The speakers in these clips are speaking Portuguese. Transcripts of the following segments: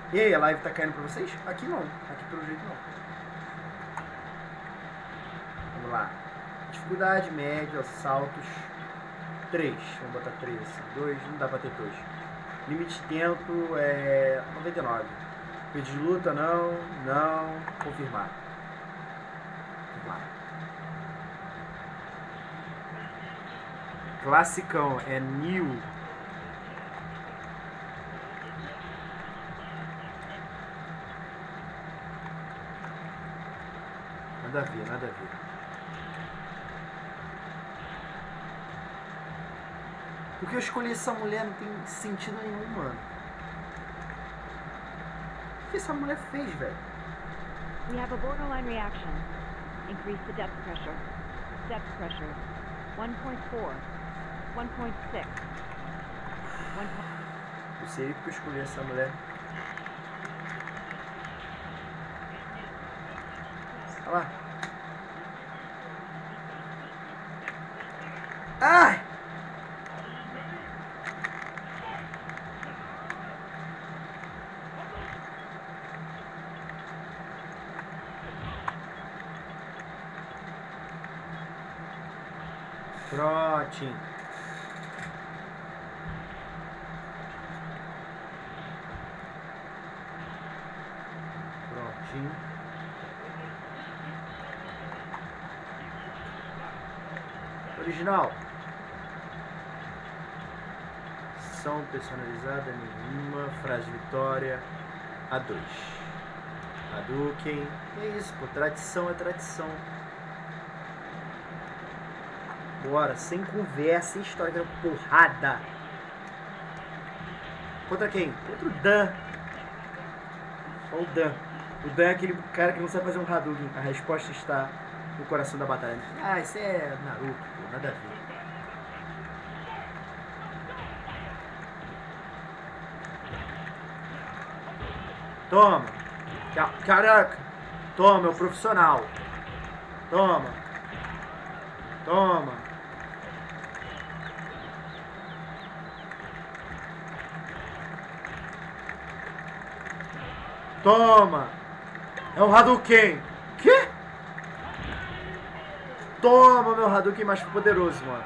E aí, a live tá caindo pra vocês? Aqui não. Aqui pelo jeito não. Vamos lá. Dificuldade média, saltos. 3. Vamos botar 3 assim. 2, não dá pra ter 2. Limite de tempo é 99. Pedido de luta, não. Não. Confirmar. Vamos lá. Classicão é New. Nada a ver, nada a ver. Porque eu escolhi essa mulher não tem sentido nenhum, mano. O que essa mulher fez, velho? We have a borderline reaction. Increase the depth pressure. Depth pressure. 1.4. 1.6. Não sei porque eu escolhi essa mulher. Olha lá. Ai! Prontinho. Prontinho. Original. Ação personalizada nenhuma. Frase de vitória. A2. Hadouken. É isso, pô. Tradição é tradição. Bora, sem conversa, sem história, porrada. Contra quem? Contra o Dan. Só o Dan. O Dan é aquele cara que não sabe fazer um Hadouken. A resposta está no coração da batalha. Ah, isso é Naruto, pô, nada a ver. Toma. Caraca. Toma, é o profissional. Toma. Toma. Toma. É um Hadouken. Quê? Toma, meu Hadouken mais poderoso, mano.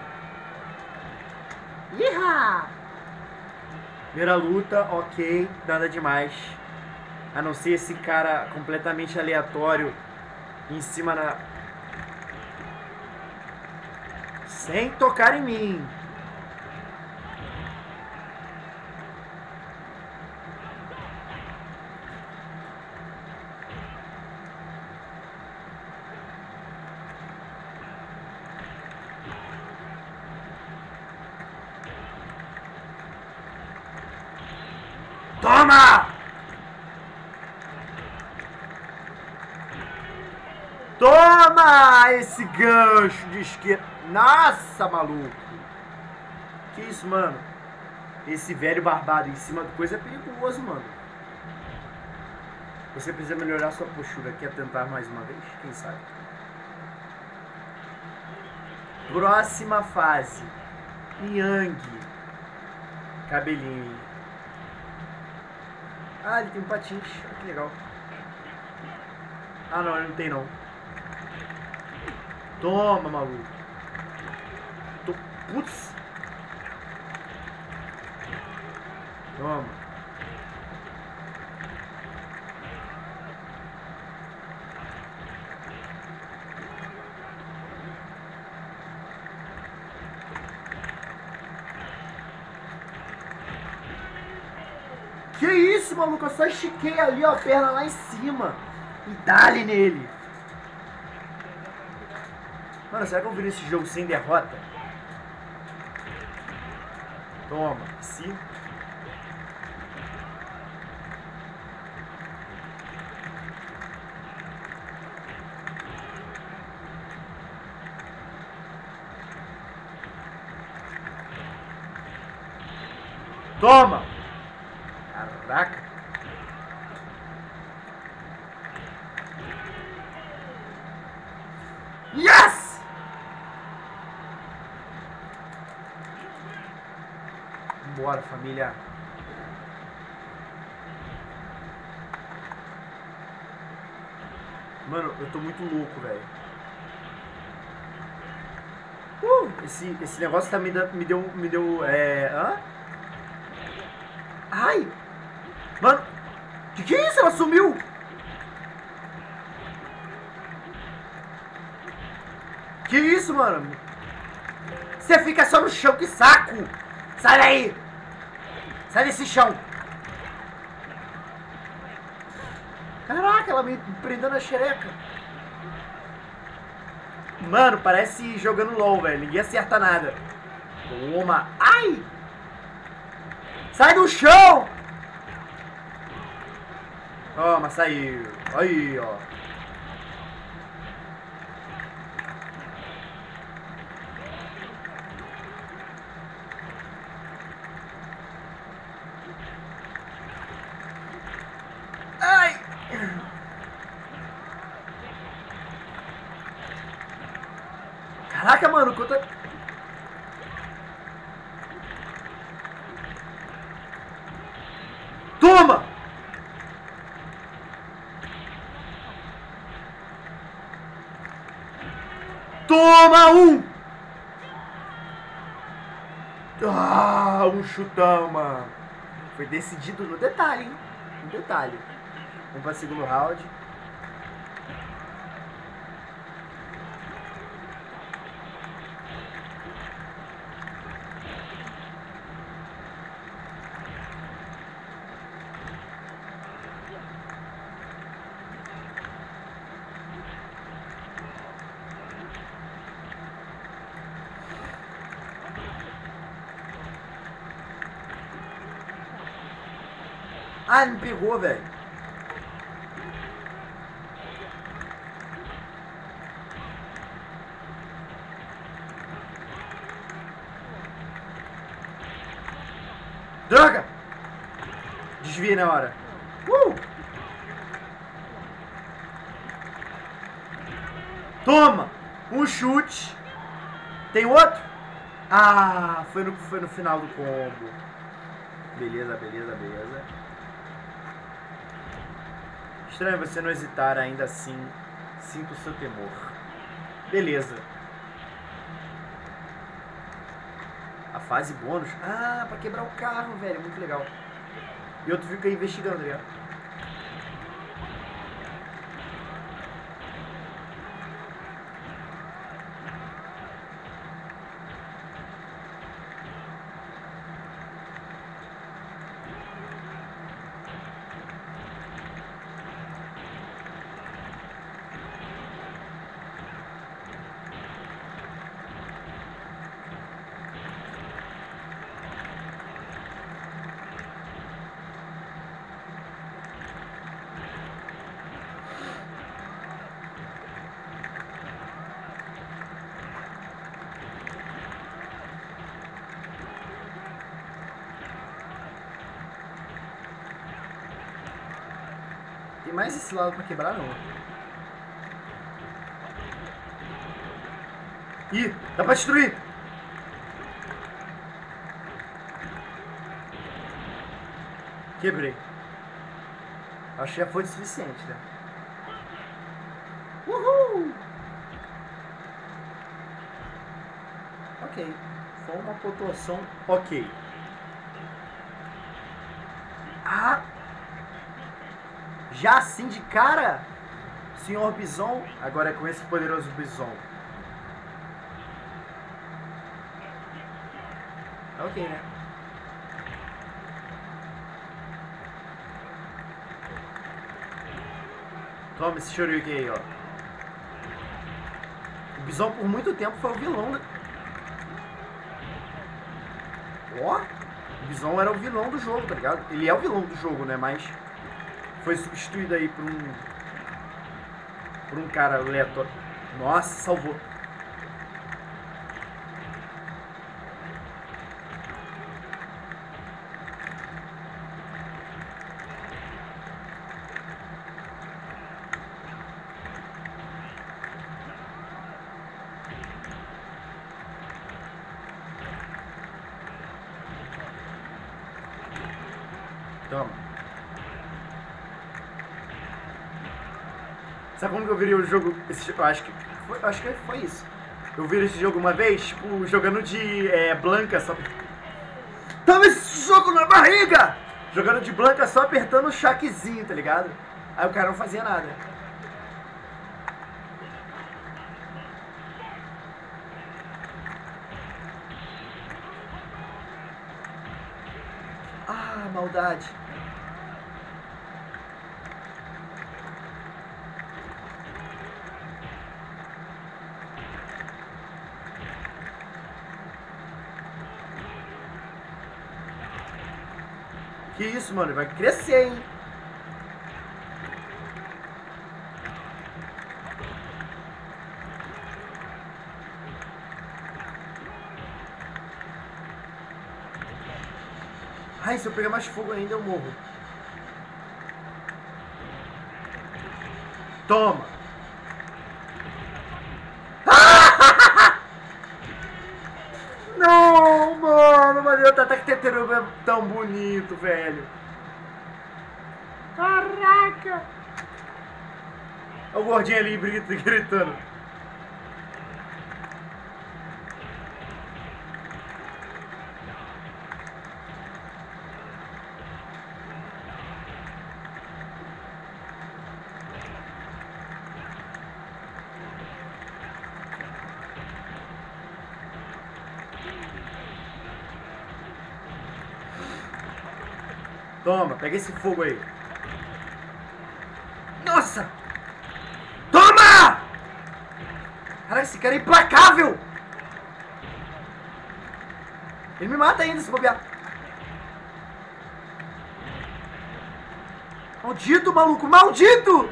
Iha! Primeira luta, ok. Nada demais. A não ser esse cara completamente aleatório em cima da... Sem tocar em mim. Toma! Toma esse gancho de esquerda. Nossa, maluco. Que isso, mano? Esse velho barbado em cima do coisa é perigoso, mano. Você precisa melhorar sua postura. Quer tentar mais uma vez? Quem sabe? Próxima fase. Yang. Cabelinho. Ah, ele tem um patins. Que legal. Ah, não, ele não tem, não. Toma, maluco. Putz. Toma. Que isso, maluco? Eu só estiquei ali, ó, a perna lá em cima. E dá-lhe nele. Mano, será que eu viro esse jogo sem derrota? Toma, se. Toma! Caraca! Yes! Bora, família. Mano, eu tô muito louco, velho. Esse negócio tá me deu, hã? Ai! Mano, que é isso? Ela sumiu! Que isso, mano? Você fica só no chão, que saco! Sai daí! Sai desse chão! Caraca, ela me prendeu na xereca. Mano, parece jogando LOL, velho. Ninguém acerta nada. Toma. Ai! Sai do chão! Toma, saiu. Aí, ó. Ai! Caraca, mano, quanta... Toma! Toma um! Ah, um chutão, mano. Foi decidido no detalhe, hein? No detalhe. Vamos para o segundo round. Ah, ele me pegou, velho. Droga! Desviei na hora. Toma! Um chute. Tem outro? Ah, foi no final do combo. Beleza, beleza, beleza. Estranho você não hesitar, ainda assim. Sinto o seu temor. Beleza. A fase bônus? Ah, pra quebrar o carro, velho. Muito legal. E outro fica investigando, tá ligado? Tem mais esse lado pra quebrar, não. Ih, dá pra destruir! Quebrei. Acho que já foi o suficiente, né? Uhul! Ok. Foi uma pontuação ok. Ah! Já assim de cara, Senhor Bison, agora é com esse poderoso Bison. Ok, né? Toma esse Shoryuken aí, ó. O Bison por muito tempo foi o vilão, né? Ó, o Bison era o vilão do jogo, tá ligado? Ele é o vilão do jogo, né? Mas foi substituído aí por um cara aleatório. Nossa, salvou. Toma. Sabe como que eu virei o jogo? Eu acho que foi isso. Eu virei esse jogo uma vez, tipo, jogando de Blanca só. Toma esse jogo na barriga! Jogando de Blanca só apertando o chaquezinho, tá ligado? Aí o cara não fazia nada. Ah, maldade. Que isso, mano? Vai crescer, hein? Ai, se eu pegar mais fogo ainda, eu morro. Toma! Não, mano! Mas o Tataque Teteruba é tão bonito, velho. Caraca! Olha o gordinho ali gritando. Toma, pega esse fogo aí. Nossa! Toma! Caraca, esse cara é implacável! Ele me mata ainda se bobear. Maldito, maluco! Maldito!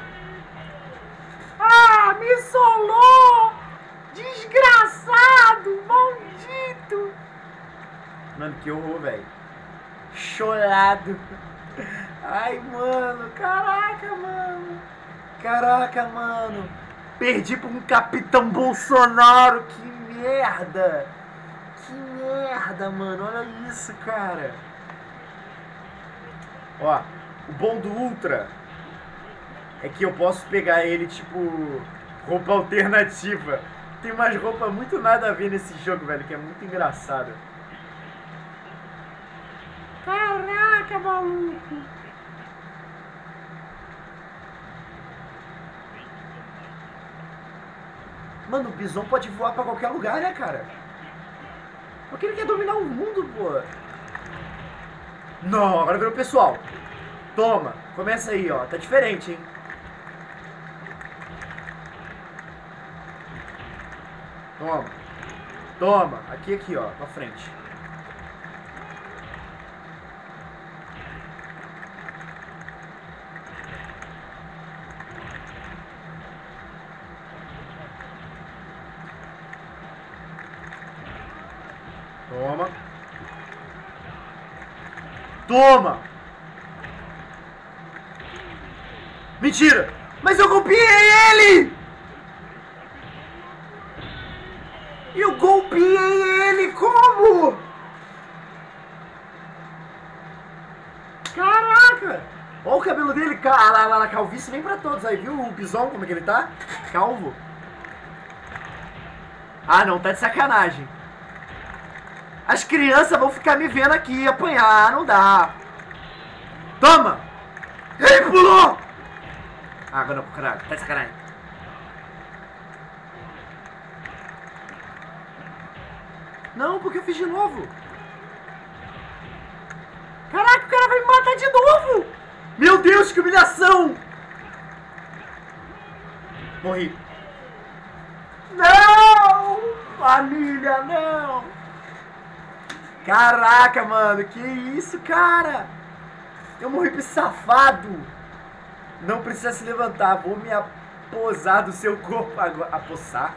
Ah, me solou! Desgraçado! Maldito! Mano, que horror, velho. Chorado. Ai, mano. Caraca, mano. Caraca, mano. Perdi pra um Capitão Bolsonaro. Que merda. Que merda, mano. Olha isso, cara. Ó, o bom do Ultra é que eu posso pegar ele, tipo, roupa alternativa. Tem umas roupas muito nada a ver nesse jogo, velho, que é muito engraçado. Caraca, maluco! Mano, o Bison pode voar pra qualquer lugar, né, cara? Porque ele quer dominar o mundo, pô. Não, agora virou pessoal. Toma, começa aí, ó. Tá diferente, hein? Toma. Toma. Aqui, ó. Pra frente. Toma. Toma! Mentira! Mas eu golpeei ele! Eu golpeei ele! Como? Caraca! Olha o cabelo dele, a calvície vem pra todos aí, viu? O Bison, como é que ele tá? Calvo. Ah, não, tá de sacanagem. As crianças vão ficar me vendo aqui apanhar, não dá. Toma! Ele pulou! Ah, agora não, caralho, tá de sacanagem. Não, porque eu fiz de novo. Caraca, o cara vai me matar de novo! Meu Deus, que humilhação! Morri. Não! Família, não! Caraca, mano, que isso, cara? Eu morri pra esse safado. Não precisa se levantar, vou me aposar do seu corpo agora. Apossar?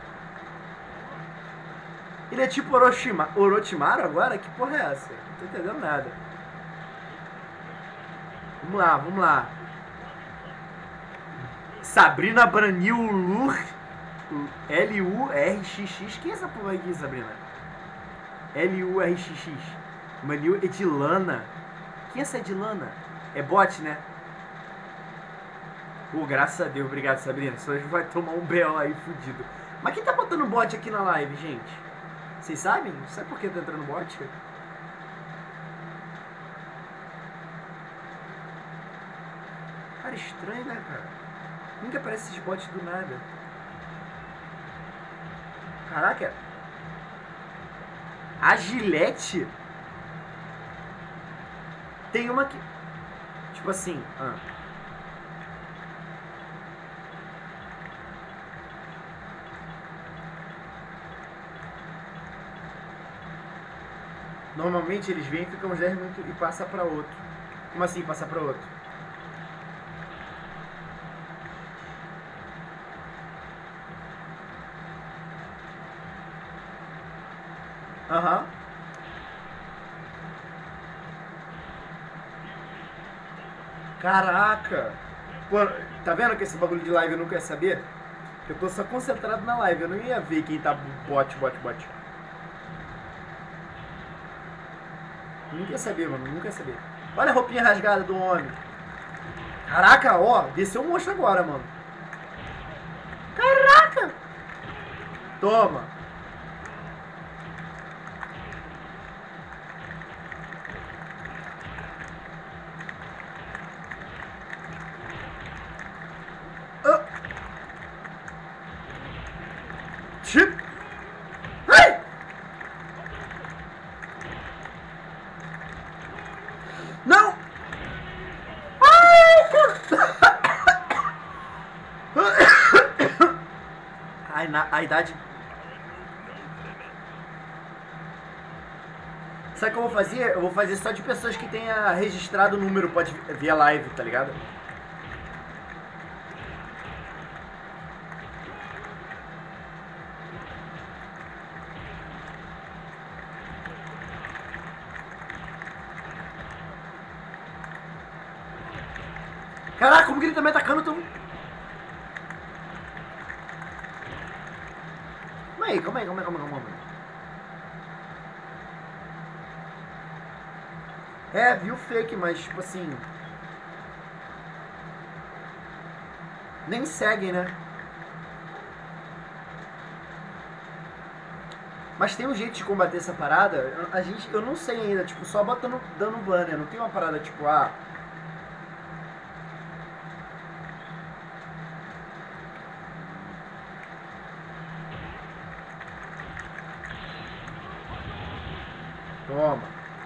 Ele é tipo Orochimaru agora? Que porra é essa? Não tô entendendo nada. Vamos lá, vamos lá. Sabrina Branil L-U-R-X-X. Quem é essa porra aqui, Sabrina? L-U-R-X-X. Manil Edilana. Quem é essa Edilana? É bot, né? Pô, graças a Deus, obrigado, Sabrina. Só vai tomar um B.O. aí fudido. Mas quem tá botando bot aqui na live, gente? Vocês sabem? Sabe por que tá entrando bot? Cara, estranho, né, cara? Nunca aparece esses bots do nada. Caraca. A Gillette tem uma que... Tipo assim... Normalmente eles vêm, ficam uns 10 minutos e passa pra outro. Como assim passa pra outro? Aham. Caraca! Pô, tá vendo que esse bagulho de live eu não quero saber? Eu tô só concentrado na live, eu não ia ver quem tá bot. Nunca ia saber, mano, nunca ia saber. Olha a roupinha rasgada do homem. Caraca, ó, desceu um monstro agora, mano. Caraca! Toma. Chip. Ai! Não! Ai, cara! A idade... Sabe o que eu vou fazer? Eu vou fazer só de pessoas que tenha registrado o número, pode ver a live, tá ligado? Caraca, como que ele tá me atacando tão... Calma aí. É, viu fake, mas tipo assim... Nem segue, né? Mas tem um jeito de combater essa parada, eu não sei ainda, tipo, só botando, dando banner, não tem uma parada tipo, Toma.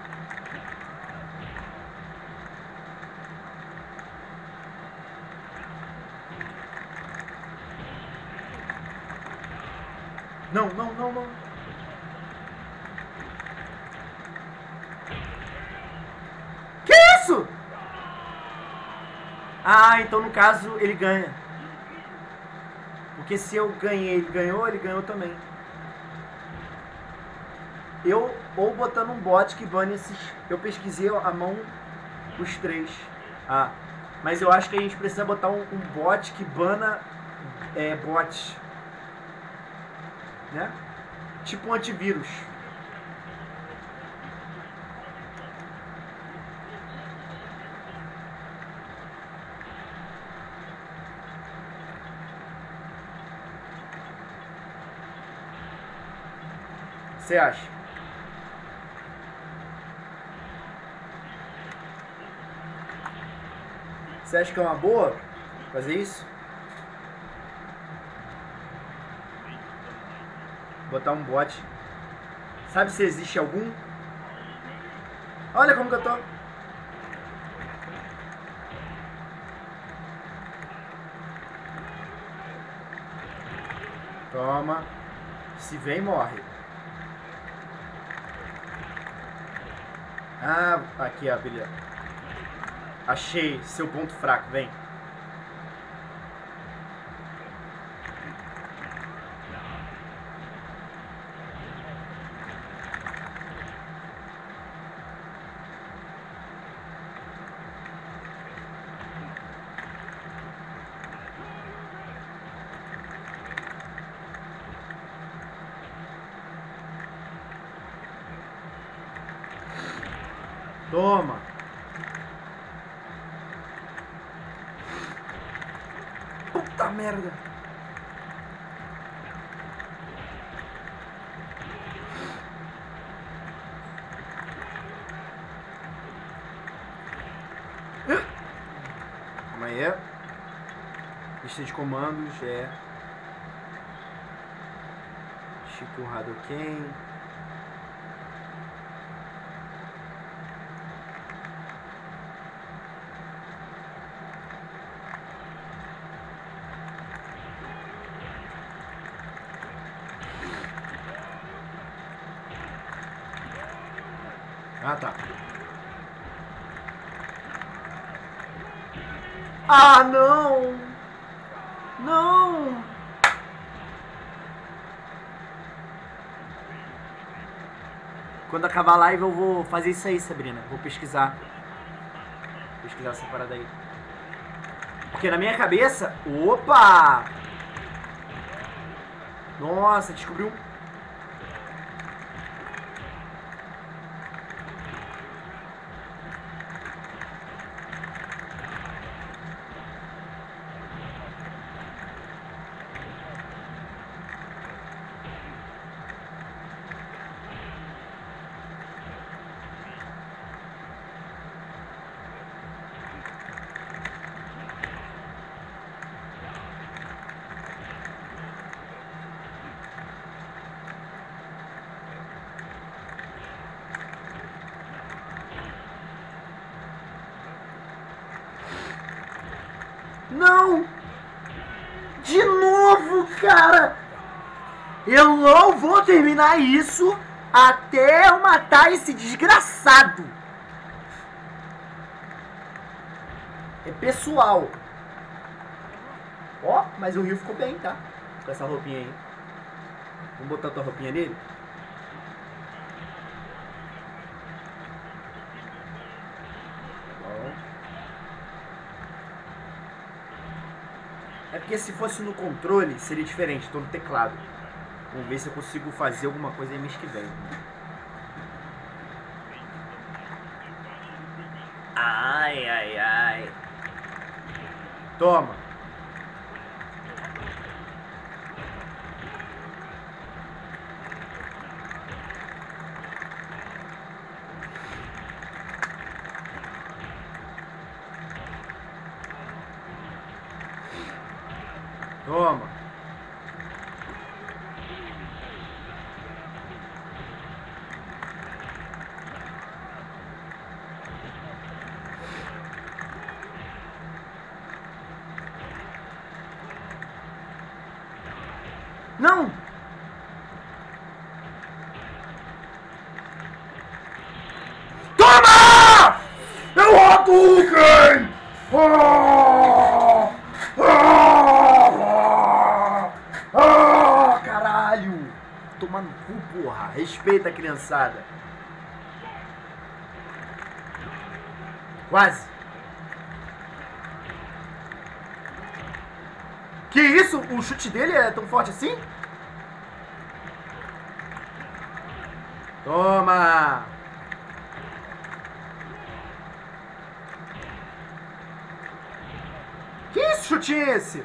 Não. Que isso? Ah, então no caso ele ganha. Porque se eu ganhei, ele ganhou também. Ou botando um bot que bane esses... Eu pesquisei a mão os 3. Mas eu acho que a gente precisa botar um bot que bana bot. Né? Tipo um antivírus. Você acha? Você acha que é uma boa fazer isso? Botar um bot. Sabe se existe algum? Olha como que eu tô. Toma. Se vem, morre. Aqui, ó, beleza. Achei seu ponto fraco, vem. Toma. merda. Calma aí. Lista de comandos é... Chico Hadouken. Ah, tá. Ah, não! Não! Quando acabar a live eu vou fazer isso aí, Sabrina. Vou pesquisar. Pesquisar essa parada aí. Porque na minha cabeça... Opa! Nossa, descobriu... Não! De novo, cara! Eu não vou terminar isso até eu matar esse desgraçado! É pessoal. Ó, mas o Rio ficou bem, tá? Com essa roupinha aí. Vamos botar tua roupinha nele? É porque se fosse no controle, seria diferente, tô no teclado. Vamos ver se eu consigo fazer alguma coisa aí mês que vem. Ai, ai, ai. Toma. Toma. Não! Toma! Eu Hadouken! Caralho! Toma no cu, porra! Respeita a criançada! Quase! Que isso? O chute dele é tão forte assim? Toma! Que isso, chutinho é esse?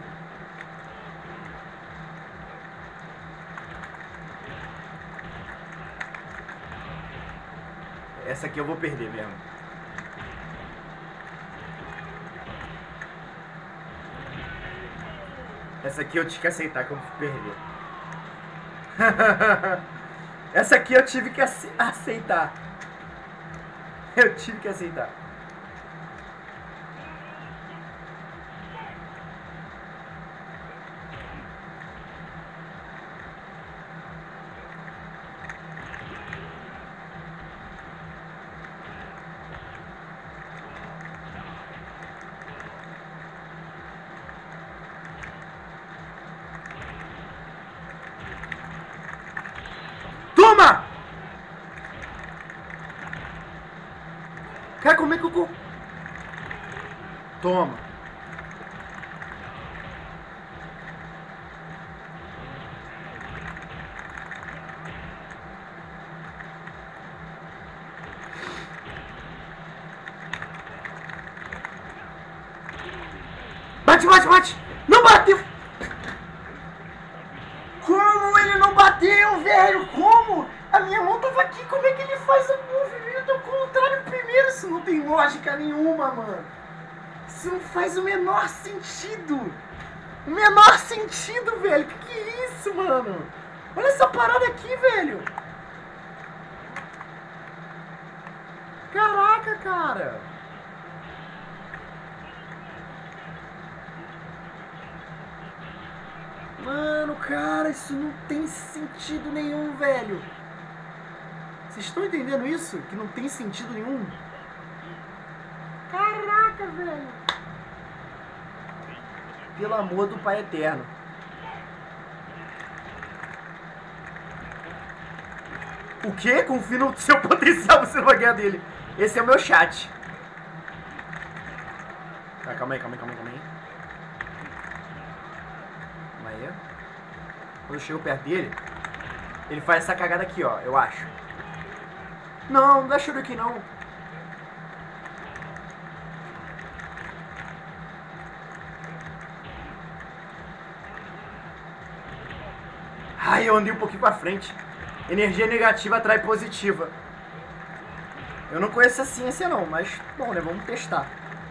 Essa aqui eu vou perder mesmo. Essa aqui eu tive que aceitar que eu vou perder. Essa aqui eu tive que aceitar. Eu tive que aceitar. Toma! Quer comer cocô? Toma. Bate, bate, bate! Não bateu! velho, como? A minha mão tava aqui, como é que ele faz o movimento ao contrário primeiro? Isso não tem lógica nenhuma, mano. Isso não faz o menor sentido. O menor sentido, velho. Que é isso, mano? Olha essa parada aqui, velho. Caraca, cara. Mano, cara, isso não tem sentido nenhum, velho. Vocês estão entendendo isso? Que não tem sentido nenhum? Caraca, velho. Pelo amor do Pai Eterno. O quê? Confie no seu potencial, você não vai ganhar dele. Esse é o meu chat. Ah, calma aí. Calma aí. Quando eu chego perto dele, ele faz essa cagada aqui, ó, eu acho. Não dá choro aqui não. Ai, eu andei um pouquinho pra frente. Energia negativa atrai positiva. Eu não conheço a ciência não, mas bom, né? Vamos testar.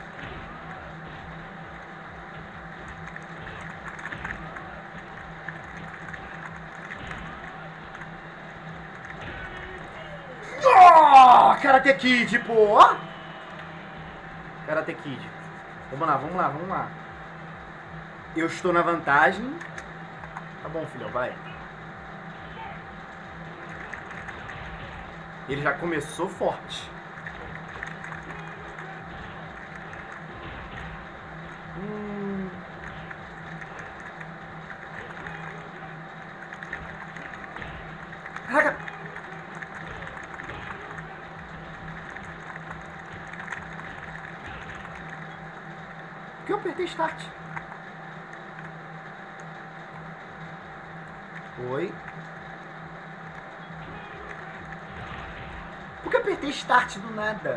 Oh, Karate Kid, pô! Karate Kid. Vamos lá. Eu estou na vantagem. Tá bom, filhão, vai. Ele já começou forte. Caraca! Por que eu apertei start? Oi? Por que eu apertei start do nada?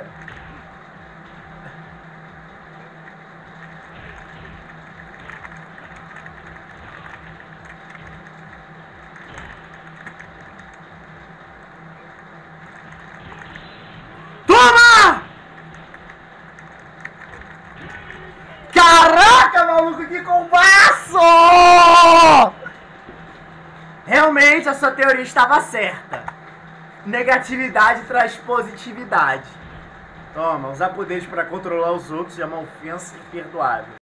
Toma! Caraca, maluco, que combaço! Realmente a sua teoria estava certa. Negatividade traz positividade. Toma, usar poderes para controlar os outros é uma ofensa imperdoável.